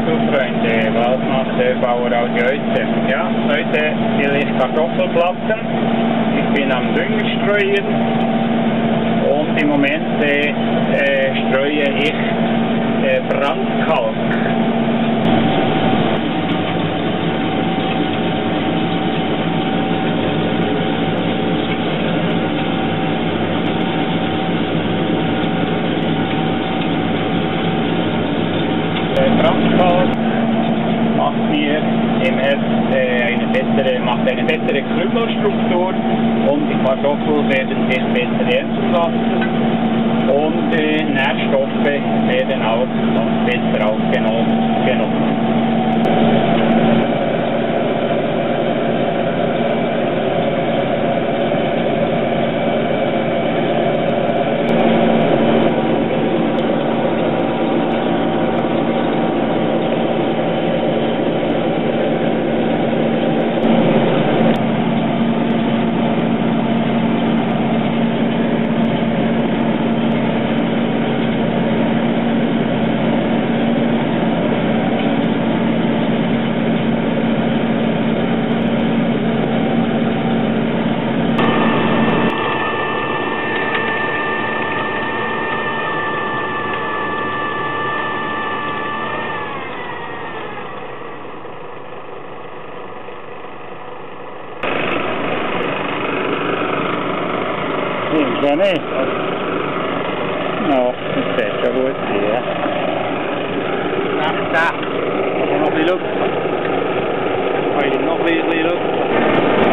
Freunde, was macht der Bauernhaus heute? Ja, heute will ich Kartoffelplatten. Ich bin am Düngerstreuen und im Moment streue ich Brandkalk. Brandkalk macht eine bessere Krümelstruktur und die Kartoffeln werden sich besser ernten lassen und Nährstoffe werden auch besser aufgenommen. Ja, nicht. No, das sieht schon gut aus, ja. Ach, da. Noch ein bisschen Luft. Noch ein bisschen Luft.